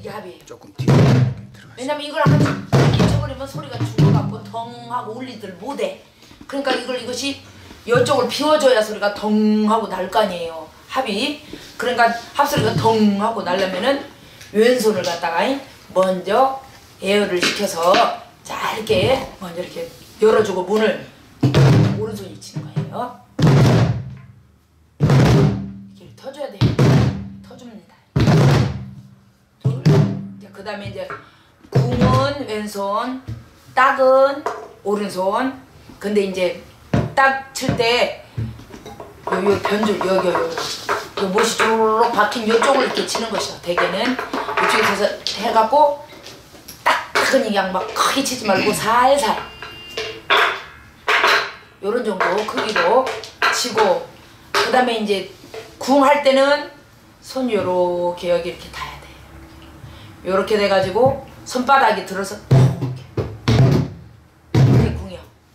이게 합이에요. 조금 뒤로 들어가시. 왜냐면 이걸 한 이렇게 쳐버리면 소리가 죽어갖고 덩하고 울리들 못해. 그러니까 이것이 이쪽을 비워줘야 소리가 덩하고 날 거 아니에요. 합이. 그러니까 합소리가 덩하고 나려면은 왼손을 갖다가 먼저 에어를 시켜서 자 이렇게 먼저 이렇게 열어주고 문을 오른손이 치는 거예요. 이렇게 터줘야 돼요. 터줍니다. 그 다음에 이제 궁은 왼손, 딱은 오른손. 근데 이제 딱 칠 때 요 변줄 요 못이 쪼르륵 박힌 요쪽을 이렇게 치는 것이요. 대개는 이쪽에서 해갖고 딱은 그냥 막 크게 치지 말고 살살 요런 정도 크기로 치고, 그 다음에 이제 궁 할 때는 손 요렇게 여기 이렇게 닿아야 돼요. 요렇게 돼가지고 손바닥이 들어서 이게 궁이요.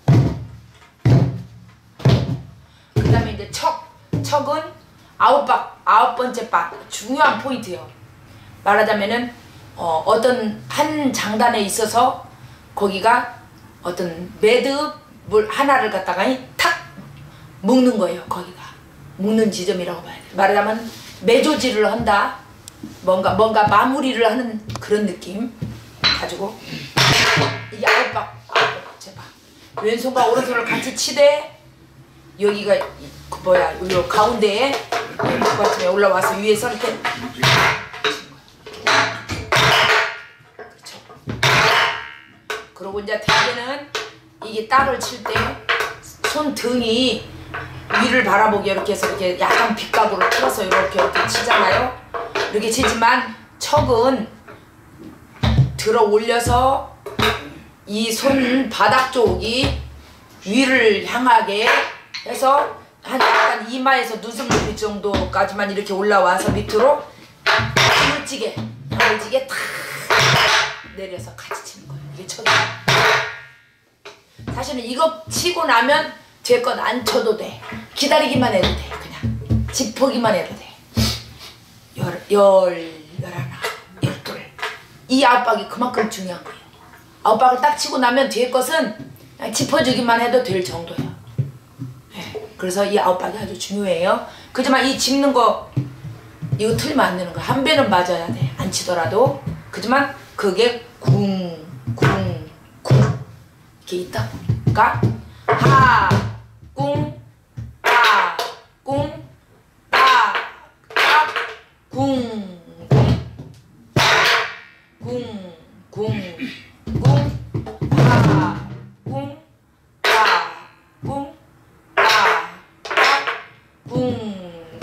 그 다음에 이제 척은 아홉 번째 박 중요한 포인트요. 말하자면은 어떤 한 장단에 있어서 거기가 어떤 매듭을 하나를 갖다가 탁 묶는 거예요. 거기가 묶는 지점이라고 봐야 돼요. 말하자면 매조지를 한다. 뭔가 마무리를 하는 그런 느낌 가지고 이게 아홉 번째 박. 왼손과 오른손을 같이 치되 여기가 그 뭐야 요 가운데에 뒷받침에 올라와서 위에서 이렇게 그렇죠. 그리고 이제 대개는 이게 딱을 칠 때 손등이 위를 바라보게 이렇게 해서 이렇게 약간 빗각으로 틀어서 이렇게 치잖아요. 이렇게 치지만 척은 들어 올려서 이 손 바닥 쪽이 위를 향하게 해서 한 약간 이마에서 눈썹 높이 정도까지만 이렇게 올라와서 밑으로 야물지게 탁 내려서 같이 치는 거예요. 이게 척이에요. 사실은 이거 치고 나면 제 것 안 쳐도 돼. 기다리기만 해도 돼. 그냥 짚어기만 해도 돼. 열하나, 열둘. 이 아홉박이 그만큼 중요한 거예요. 아홉박을 딱 치고 나면 뒤에 것은 그냥 짚어주기만 해도 될 정도예요. 네. 그래서 이 아홉박이 아주 중요해요. 그지만 이 짚는 거 이거 틀리면 안 되는 거야. 한 배는 맞아야 돼. 안 치더라도. 그지만 그게 궁 이렇게 있다 보니까 하 꿍 따 꿍 따 따 궁 궁 궁 궁 하 꿍 따 꿍 따 따 궁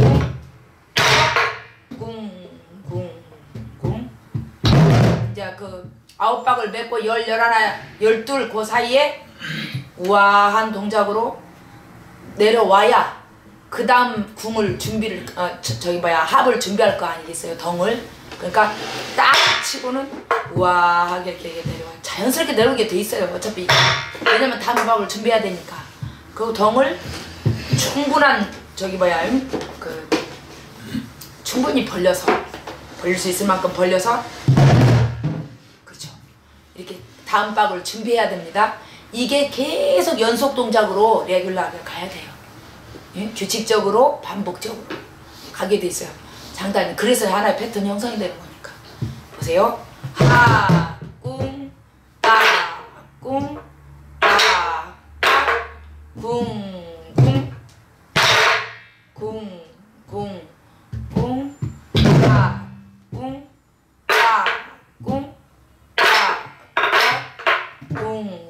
궁 이제 그 아홉박을 맺고 열하나 열둘 그 사이에 우아한 동작으로 내려와야 그 다음 궁을 준비를 합을 준비할 거 아니겠어요. 덩을. 그러니까 딱 치고는 우아하게 이렇게 내려와 자연스럽게 내려오게 돼 있어요. 어차피 왜냐면 다음 박을 준비해야 되니까. 그 덩을 충분한 그 충분히 벌려서 벌릴 수 있을 만큼 벌려서 그렇죠. 이렇게 다음 박을 준비해야 됩니다. 이게 계속 연속 동작으로 레귤러하게 가야 돼요. 예? 규칙적으로 반복적으로 가게 돼 있어요. 장단이. 그래서 하나의 패턴 형성이 되는 거니까. 보세요. 하, 꿍, 따, 꿍, 따, 따, 쿵, 쿵, 쿵, 쿵, 쿵, 따, 꿍, 따, 꿍, 따, 따, 쿵,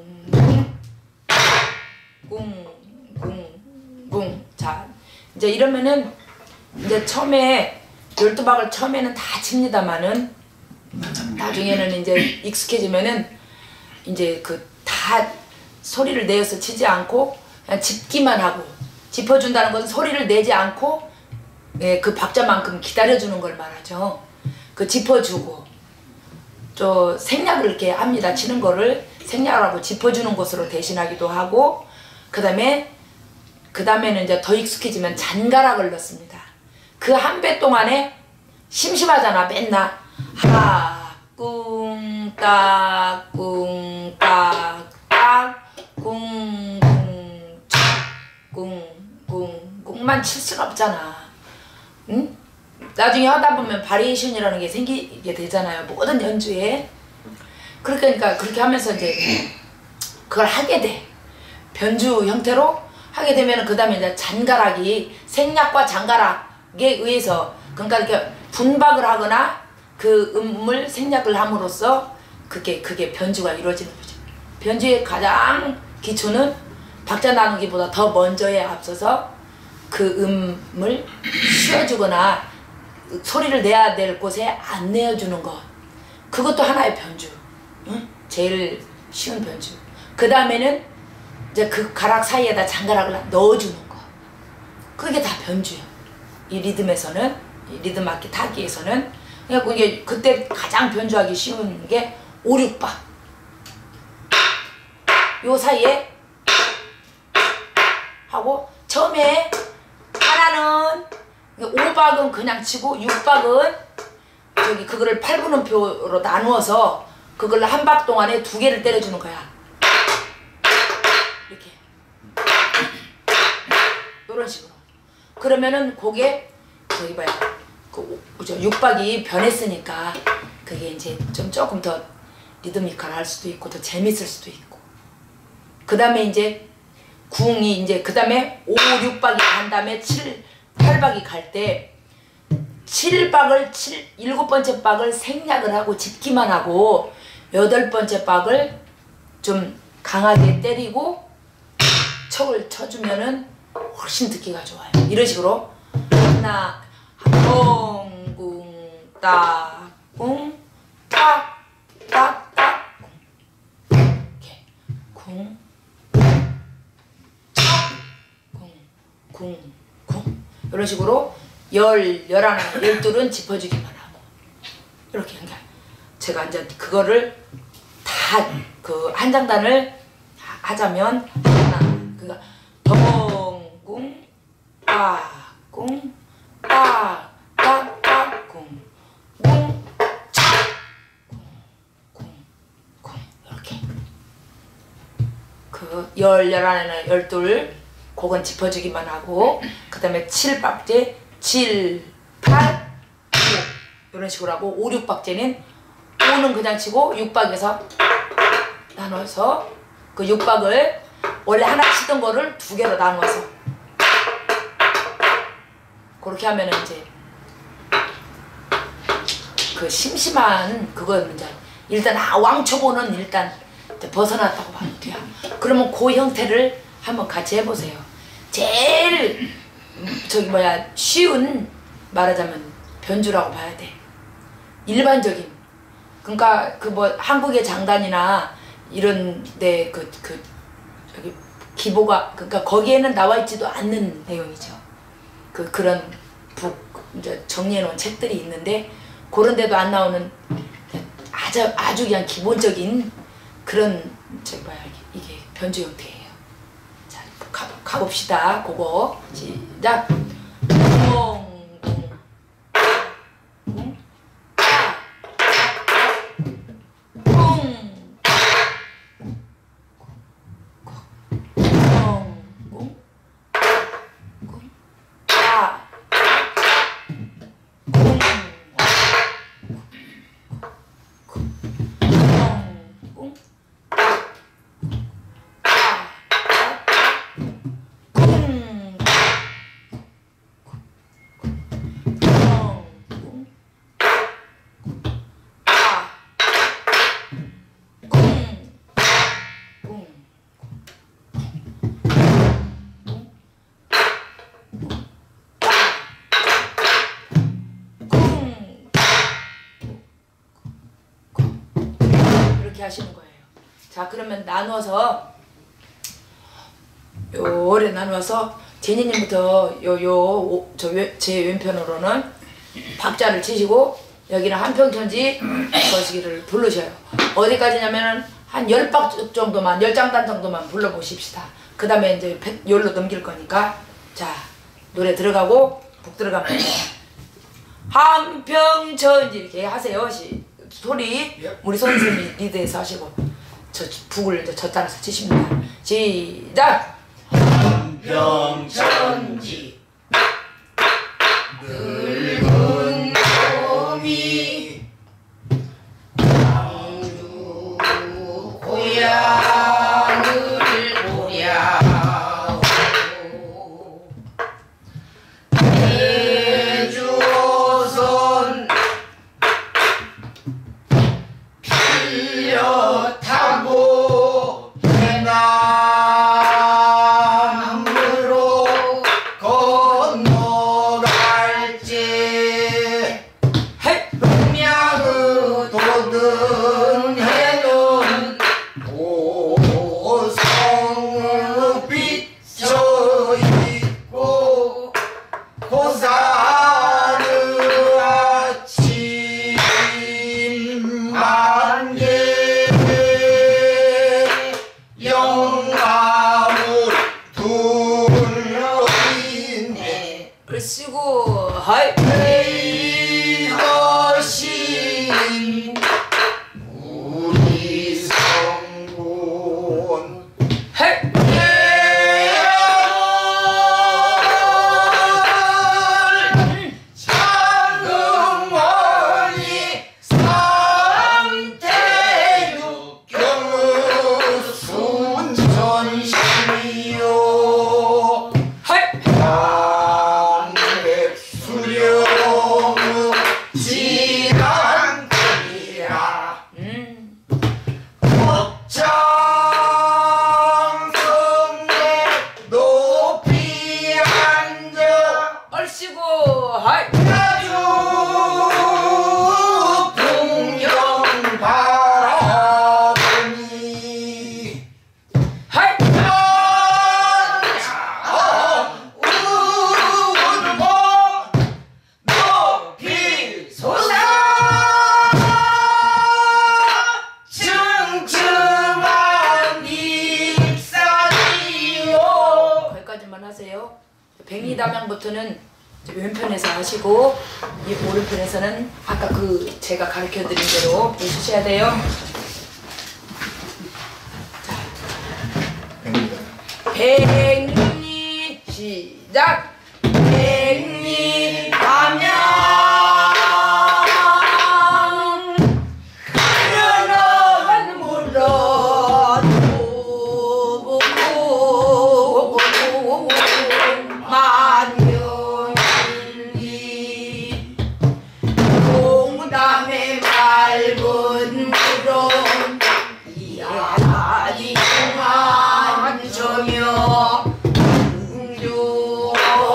궁. 자, 이제 이러면은 이제 처음에 12박을 처음에는 다 칩니다만은 나중에는 이제 익숙해지면은 이제 그 다 소리를 내어서 치지 않고 그냥 짚기만 하고, 짚어준다는 것은 소리를 내지 않고 예, 그 박자만큼 기다려주는 걸 말하죠. 그 짚어주고 또 생략을 이렇게 합니다. 치는 거를 생략하고 짚어주는 것으로 대신하기도 하고, 그 다음에는 이제 더 익숙해지면 잔가락을 넣습니다. 그 한 배 동안에 심심하잖아. 맨날 하, 꿍딱 꿍딱 꿍꿍 꿍꿍꿍만 칠 수는 없잖아. 응? 나중에 하다 보면 바리에이션이라는 게 생기게 되잖아요. 모든 연주에. 그러니까 그렇게 하면서 이제 그걸 하게 돼. 변주 형태로 하게 되면 그 다음에 이제 잔가락이 생략과 잔가락에 의해서 그러니까 이렇게 분박을 하거나 그 음을 생략을 함으로써 그게 변주가 이루어지는 거죠. 변주의 가장 기초는 박자 나누기보다 더 먼저에 앞서서 그 음을 쉬어주거나 소리를 내야 될 곳에 안 내어주는 것. 그것도 하나의 변주. 응? 제일 쉬운 변주. 그 다음에는 이제 그 가락 사이에다 장가락을 넣어주는 거. 그게 다 변주예요. 이 리듬에서는, 이 리듬 악기 타기에서는. 그러니까 이게 그때 가장 변주하기 쉬운 게 5, 6박. 요 사이에 하고 처음에 하나는 5박은 그냥 치고 6박은 저기 그거를 8분음표로 나누어서 그걸 한 박 동안에 2개를 때려주는 거야. 이렇게 이런 식으로. 그러면은 그게 저기 봐요. 그 6박이 변했으니까 그게 이제 좀 조금 더 리드미컬할 수도 있고 더 재밌을 수도 있고. 그 다음에 이제 궁이 이제 그 다음에 5, 6박이 간 다음에 7, 8박이 갈 때 7박을 7번째 박을 생략을 하고 짚기만 하고 8번째 박을 좀 강하게 때리고 척을 쳐주면은 훨씬 듣기가 좋아요. 이런 식으로 하나 꿍꿍 따꿍 딱딱딱 이렇게 쿵 쿵 이런 식으로 11, 12은 짚어주기만 하고 이렇게. 그러니까 제가 이제 그거를 다 그 한 장단을 하자면 하나 그니까 덩궁 빠궁 빠따따궁 쿵쿵쿵쿵 이렇게 그 10, 11, 12 곡은 짚어주기만 하고 그 다음에 7박제 7, 8, 9 이런 식으로 하고 5, 6박제는 5는 그냥 치고 6박에서 나눠서 그 6박을 원래 하나 치던 거를 2개로 나눠서 그렇게 하면은 이제 그 심심한 그건 이제 일단 왕초보는 일단 벗어났다고 봐도 돼요. 그러면 그 형태를 한번 같이 해보세요. 제일 저기 뭐야 쉬운 말하자면 변주라고 봐야 돼. 일반적인 그러니까 그 뭐 한국의 장단이나 이런데 저기 기보가 그러니까 거기에는 나와 있지도 않는 내용이죠. 그런 이제 정리해 놓은 책들이 있는데 그런 데도 안 나오는 아주 그냥 기본적인 그런 저기 뭐야 이게 변주 형태예요. 자 가봅시다. 그거 시작. 하시는 거예요. 자 그러면 나누어서 요래 나누어서 제니님부터 제 왼편으로는 박자를 치시고 여기는 한평천지 거시기를 부르셔요. 어디까지냐면은 한 10박 정도만 10장단 정도만 불러보십시다. 그 다음에 이제 열로 넘길 거니까 자 노래 들어가고 북 들어가면 한평천지 이렇게 하세요. 소리 우리 선생님이 리드해서 하시고 저 북을 이제 저 따라서 치십니다. 시작. 한평천지 늙은 놈이 광주 고향을 보랴 대주선 빌려 타고 해남으로 건너갈지 동양의 돋은 해는 고성을 비춰있고 고산의 아침 만개 영감을 둘러있네 얼씨구 하이. 이것이 우리 성군 헤이. 장흥원이 삼태육경의 순전심이요 헤이. 양백 수령의 지랑이라 법장성에 높이 앉아 얼씨구 하이. 아주 풍경 바라보니 하이. 울고 높이 솟아 층층한 잎사귀요 거기까지만 하세요. 백리담양부터는 이제 왼편에서 하시고 이 오른편에서는 아까 그 제가 가르쳐드린 대로 해주셔야 돼요. 백리 시작. 백리 담양 하려는 물러도 만년이 동담의 맑은 물은 이하디 공한 저며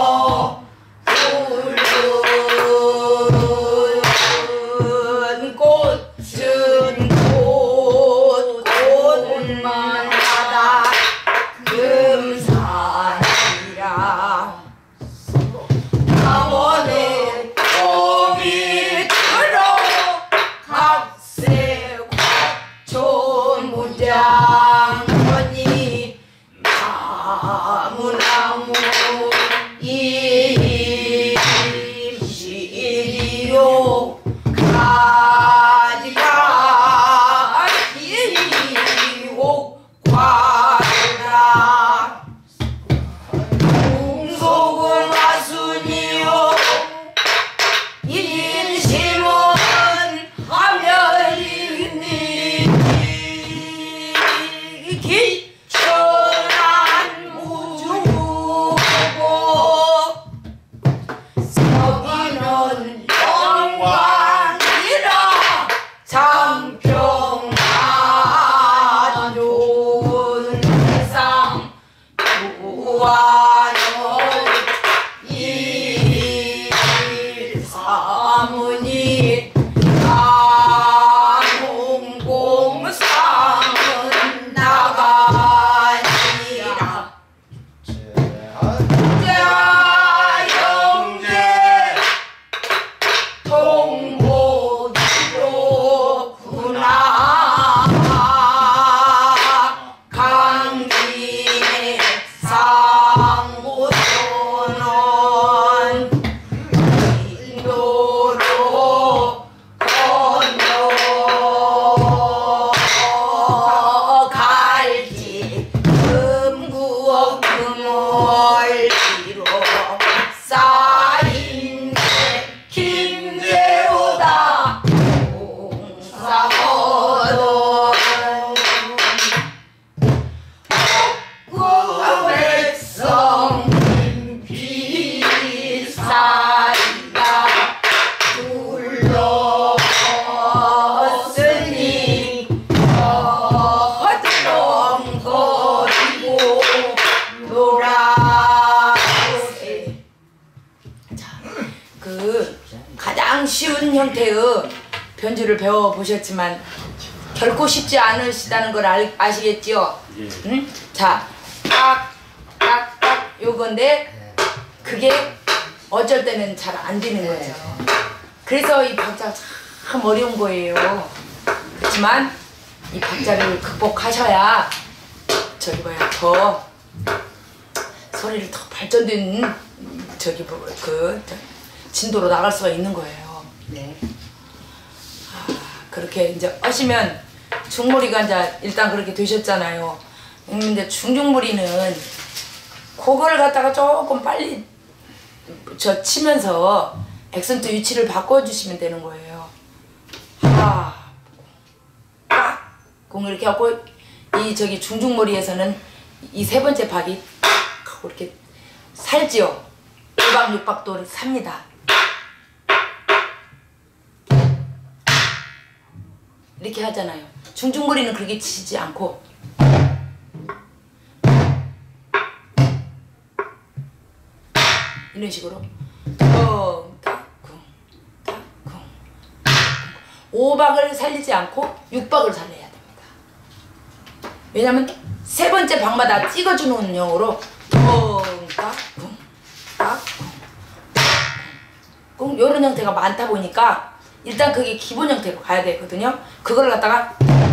가장 쉬운 형태의 변주를 배워보셨지만 결코 쉽지 않으시다는 걸 아시겠지요? 응? 자, 딱, 딱, 딱 요건데 그게 어쩔 때는 잘 안 되는 거죠. 그래서 이 박자가 참 어려운 거예요. 그렇지만 이 박자를 극복하셔야 저기 뭐야 더 소리를 더 발전된 저기 그 진도로 나갈 수가 있는 거예요. 네. 그렇게 이제 하시면 중무리가 이제 일단 그렇게 되셨잖아요. 근데 중중무리는 그걸 갖다가 조금 빨리 저 치면서 액센트 위치를 바꿔주시면 되는 거예요. 하, 딱, 공 이렇게 하고 이 저기 중중머리에서는 이 세 번째 박이 딱 하고 이렇게 살지요. 5박 6박도 삽니다. 이렇게 하잖아요. 중중머리는 그렇게 치지 않고 이런 식으로 쿵딱쿵 딱쿵 5박을 살리지 않고 6박을 살려야 됩니다. 왜냐면 세 번째 박마다 찍어주는 형으로 쿵딱쿵 딱쿵 쿵 이런 형태가 많다 보니까 일단 그게 기본 형태로 가야 되거든요. 그걸 갖다가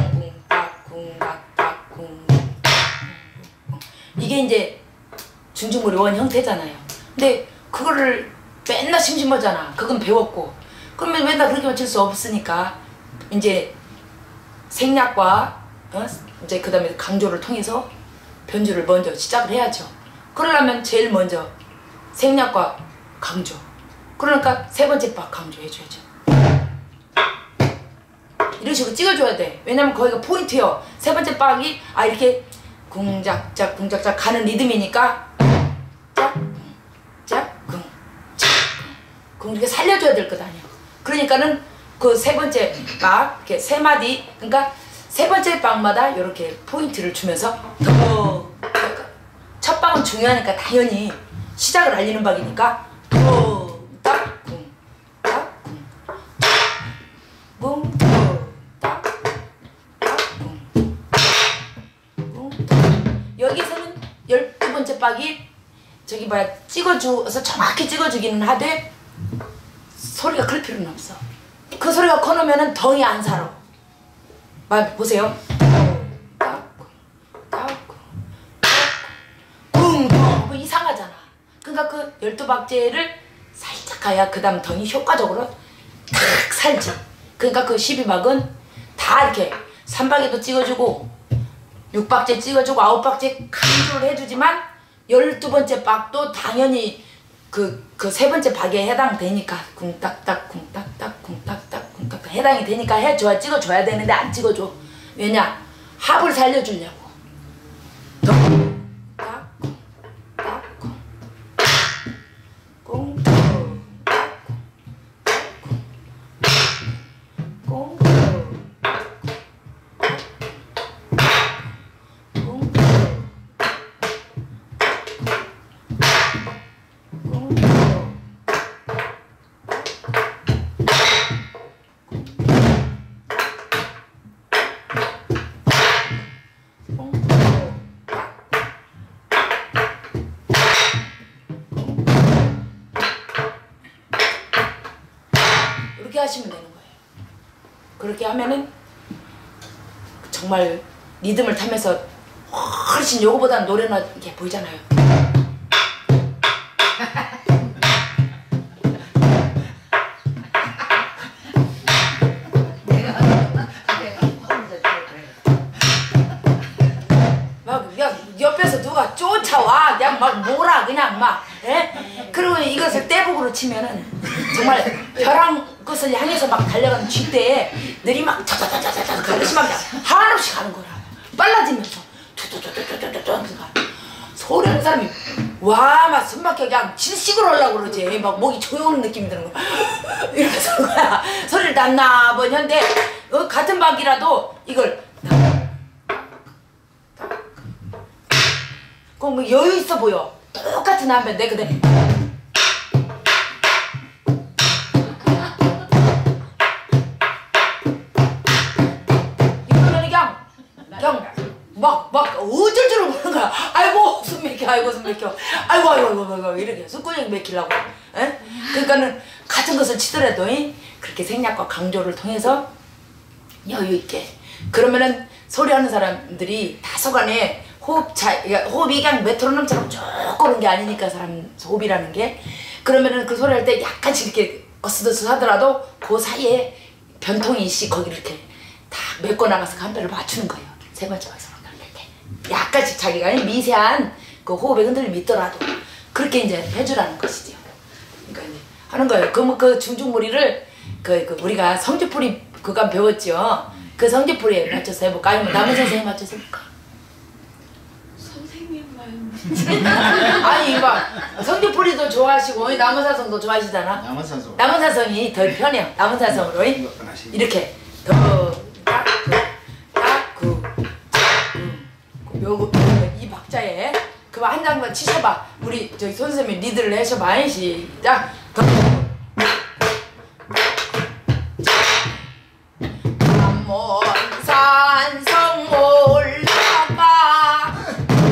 쿵딱쿵 이게 이제 중중머리 원 형태잖아요. 근데 그거를 맨날 심심하잖아. 그건 배웠고 그러면 맨날 그렇게만 칠 수 없으니까 이제 생략과 이제 그 다음에 강조를 통해서 변주를 먼저 시작을 해야죠. 그러려면 제일 먼저 생략과 강조, 그러니까 세 번째 박 강조 해줘야죠. 이런 식으로 찍어줘야 돼. 왜냐면 거기가 포인트요. 세 번째 박이 이렇게 궁작작 궁작작 가는 리듬이니까 이렇게 살려줘야 될 것 아니야. 그러니까는 그 세 번째 박 이렇게 세 마디, 그러니까 세 번째 박마다 이렇게 포인트를 주면서 더 첫 박은 중요하니까 당연히 시작을 알리는 박이니까 쿵딱쿵 딱쿵 쿵 여기서는 12번째 박이 저기 뭐야 찍어줘서 정확히 찍어주기는 하되 소리가 클 필요는 없어. 그 소리가 커놓으면은 덩이 안 살아. 보세요. 쿵 이상하잖아. 그러니까 그 12박제를 살짝 가야 그 다음 덩이 효과적으로 탁 살지. 그러니까 그 12박은 다 이렇게 3박에도 찍어주고 6박제 찍어주고 9박제 강조를 해주지만 12번째 박도 당연히 그 세 번째 박에 해당되니까 쿵딱딱 쿵딱딱 쿵딱딱 쿵딱딱 해당이 되니까 해줘야 찍어줘야 되는데 안 찍어줘. 왜냐? 합을 살려주려고. 이렇게 하시면 되는 거예요. 그렇게 하면은 정말 리듬을 타면서 훨씬 요거보다는 노래나 이렇게 보이잖아요. 막 옆에서 누가 쫓아와 그냥 막 몰아 그냥 막 그리고 이것을 떼북으로 치면은 정말 벼랑 것을 향해서 막 달려가는 쥐떼에 늘이 막 차차차차차 가듯이 막 한없이 가는 거야. 빨라지면서 툭툭툭툭툭툭 소리하는 사람이 와 막 숨막혀 그냥 질식을 하려고 그러지. 막 목이 조여오는 느낌이 드는 거야. 이러면서 하는 거야. 소리를 낫나보냐인데 같은 박이라도 이걸 그럼 뭐 여유 있어 보여. 똑같은 한번 내 그대 맥혀. 아이고 이렇게 숨구멍이 맥히려고. 에? 그러니까는 같은 것을 치더라도 그렇게 생략과 강조를 통해서 여유 있게. 그러면은 소리하는 사람들이 다소간에 호흡 차이, 그러니까 호흡이 그냥 메트로놈처럼 쭉 오는 게 아니니까 사람 호흡이라는 게. 그러면은 그 소리할 때 약간씩 이렇게 어스더스 하더라도 그 사이에 변통이 있이 거기를 이렇게 다 메꿔 나가서 간배를 맞추는 거예요. 세 번째 박수로 이렇게 약간씩 자기가 미세한 그 호흡의 흔들림이 있더라도 그렇게 이제 해주라는 것이죠. 그러니까 이제 하는 거예요. 그 중중무리를 그 우리가 성지풀이 그간 배웠죠. 그 성지풀이에 맞춰서 해볼까? 아니면 남은 선생님 맞춰서 해볼까? 아니 이거 성지풀이도 좋아하시고 남은사성도 좋아하시잖아. 남은사성이 더 편해요. 남은사성으로 이렇게 이 박자에 그거 한 장만 치셔봐. 우리 저기 선생님이 리드를 해셔봐. 시작. 남원산 올라가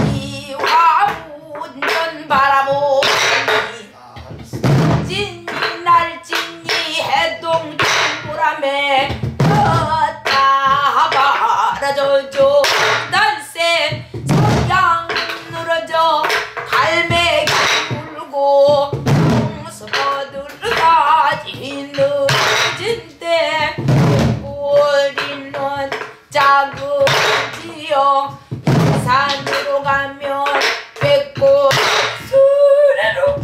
이화운전 바라보니 진이 날진이 해동 보람에 걷다 바라져줘 날쌘 석양 늘어져 갈매기 울고 홍수 버들가지 늦은 때 우리는 작은지요 산으로 가면 백꽃 수레로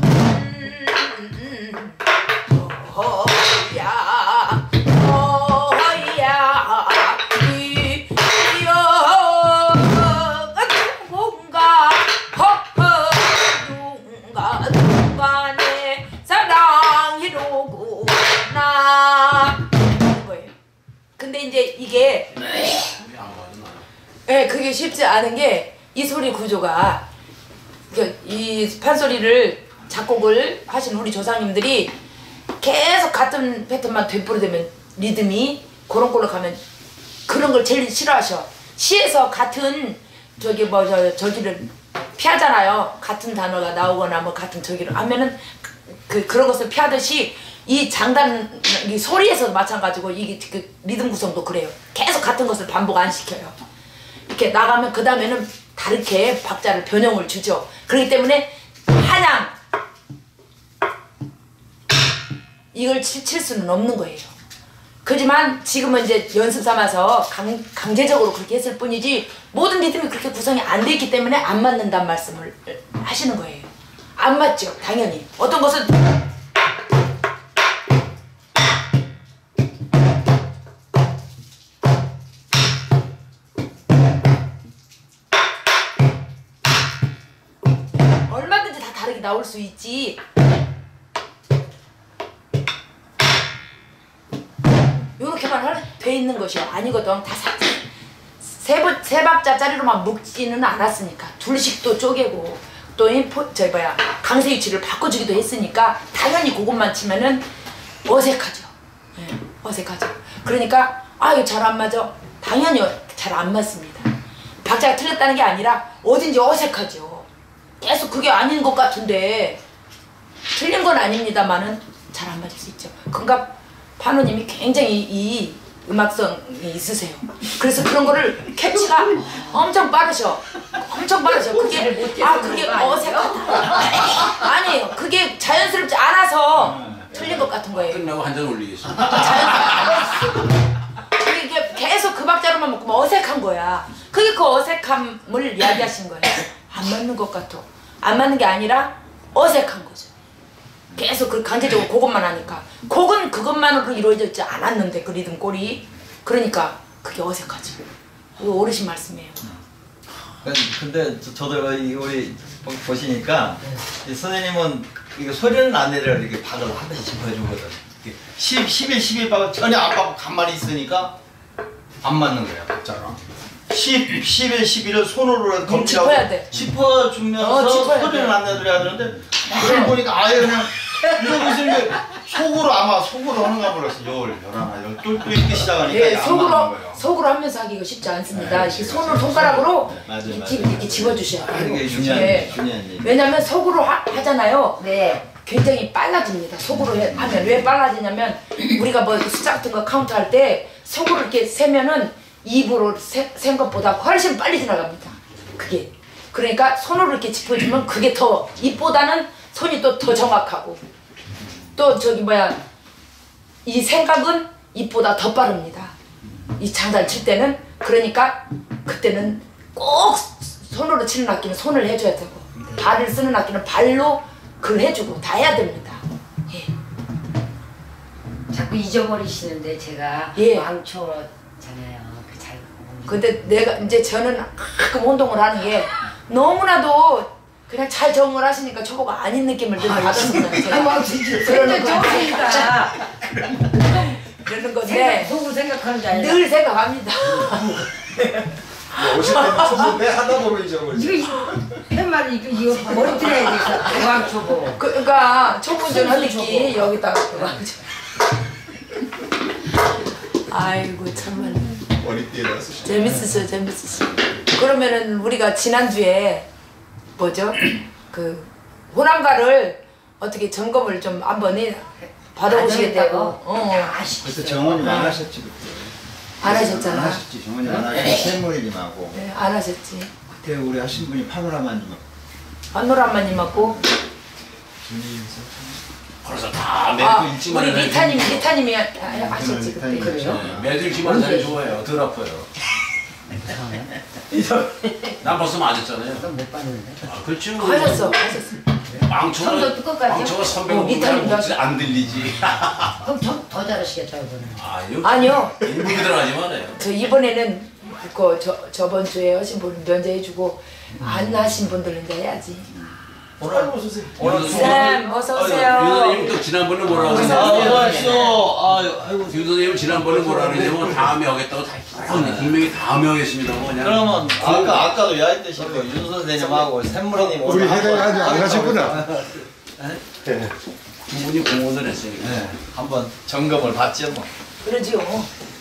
허야 이여가 누군가 허허 누군가내 사랑이로구나 거예요. 근데 이제 이게 그게 쉽지 않은 게 이 소리 구조가 이 판소리를 작곡을 하신 우리 조상님들이 계속 같은 패턴만 되풀이되면 리듬이 그런 걸로 가면 그런 걸 제일 싫어하셔. 시에서 같은 저기를 피하잖아요. 같은 단어가 나오거나 뭐 같은 저기를 하면은 그런 것을 피하듯이 이 장단 이 소리에서도 마찬가지고 이게 그 리듬 구성도 그래요. 계속 같은 것을 반복 안 시켜요. 이렇게 나가면 그 다음에는 다르게 박자를 변형을 주죠. 그렇기 때문에 한양 이걸 칠 수는 없는 거예요. 그지만 지금은 이제 연습 삼아서 강제적으로 그렇게 했을 뿐이지 모든 리듬이 그렇게 구성이 안 돼 있기 때문에 안 맞는다는 말씀을 하시는 거예요. 안 맞죠, 당연히. 어떤 것은 얼마든지 다 다르게 나올 수 있지. 요렇게만 돼 있는 것이요. 아니거든. 다 세 박자짜리로만 묶지는 않았으니까. 둘씩도 쪼개고 또 강세 위치를 바꿔주기도 했으니까 당연히 그것만 치면은 어색하죠. 어색하죠. 그러니까 이거 잘 안 맞아. 당연히 잘 안 맞습니다. 박자가 틀렸다는 게 아니라 어딘지 어색하죠. 계속 그게 아닌 것 같은데 틀린 건 아닙니다만은 잘 안 맞을 수 있죠. 그러니까 판호님이 굉장히 이 음악성이 있으세요. 그래서 그런 거를 캐치가 엄청 빠르셔. 엄청 빠르셔. 그게 그게 어색하다. 아니에요. 그게 자연스럽지 않아서 틀린 것 같은 거예요. 끝나고 한 잔 올리겠습니다. 이게 계속 그 박자로만 먹으면 어색한 거야. 그게 그 어색함을 이야기하신 거예요. 안 맞는 것 같아. 안 맞는 게 아니라 어색한 거죠. 계속 그 강제적으로 그것만 하니까. 곡은 그것만으로 이루어져 있지 않았는데 그 리듬 꼴이. 그러니까 그게 어색하지. 이거 어르신 말씀이에요. 근데 저도 우리 보시니까 이 선생님은 이거 소리는 안 내려 이렇게 박을 한 번씩 짚어주거든. 11, 12 박을 전혀 안 박고 가만히 있으니까 안 맞는 거야 박자랑. 10, 11, 12를 손으로 검지하고 짚어주면서 짚어야 소리는 돼. 안 내드려야 되는데 그걸 보니까 아예 그냥 이러고 있으니까 속으로 아마 속으로 하는가 몰랐어. 열, 열하나, 열, 또 이렇게 시작하니까 예, 안 맞는 거예요. 속으로 하면서 하기가 쉽지 않습니다. 네, 이렇게 그렇죠. 손을 손가락으로 맞아요, 이렇게, 맞아요. 이렇게 집어주셔야 돼요. 이게 중요한 예. 중요한 얘기. 왜냐면 속으로 하잖아요. 네. 굉장히 빨라집니다. 속으로 하면 왜 빨라지냐면 우리가 뭐 숫자 같은 거 카운트 할 때 속으로 이렇게 세면은 입으로 센 것보다 훨씬 빨리 지나갑니다. 그게 그러니까 손으로 이렇게 짚어주면 그게 더 입보다는 손이 또 더 정확하고 또 저기 뭐야 이 생각은 입보다 더 빠릅니다. 이 장단 칠 때는 그러니까 그때는 꼭 손으로 치는 악기는 손을 해줘야 되고 발을 쓰는 악기는 발로 그걸 해주고 다 해야 됩니다. 예. 자꾸 잊어버리시는데 제가 예. 왕초잖아요. 잘. 근데 내가 이제 저는 가끔 운동을 하는 게 너무나도 그냥 잘 적응을 하시니까 저보고 아닌 느낌을 늘 받았습니다. 제가 그러는 좋으니까 그러는 건데 속으로 생각하는 게 아니라 늘 생각합니다. 오실 때는 선배 하다 보면 잊어버리죠. 이거 팻말이 이거 머리띠에 대해서 왕초고. 그러니까 초보운전 하듯이 여기다가 아이고 참말로 머리띠에다 쓰시죠. 재밌으셔. 그러면은 우리가 지난주에 뭐죠? 그 호남가를 어떻게 점검을 좀 한번 받아보시겠다고. 그때 정원님 안 하셨지 그때. 안 하셨잖아. 안 하셨지. 정원님 안 하셨지. 샘물님하고. 네, 안 하셨지. 그때 우리 하신 분이 파노라마님. 안노란마님하고 벌써 다 아, 매주 일찍 우리 만나요. 리타님이 하셨지 그때. 그래요? 매주 일찍 만나는 사람이 좋아해요. 덜 아파요. 난 벌써 맞았잖아요. 못 봤는데. 아, 그렇죠. 하셨어. 망초가 처음부터 끝까지요? 망초가 리타님 선배가 안 들리지. 그럼 더 잘하시겠죠 이번에. 아니요. 일부러 들어가지만 해요. 저 이번에는 그 저번 주에 하신 분 면제해주고 안 하신 분들은 이제 해야지. 오늘 쌤 어서 오세요. 유 선생님 또 지난번에 뭐라 그러셨어요? 유 선생님 지난번에 뭐라 그러냐면 다음에 하겠다고 분명히 다음에 하겠습니다. 그냥 그러면 아까도 야했듯이 윤 선생님하고 샘물님 우리 해가 아직 안 하셨구나. 두 분이 공헌을 했으니까. 네, 한번 점검을 받죠 뭐. 그러지요.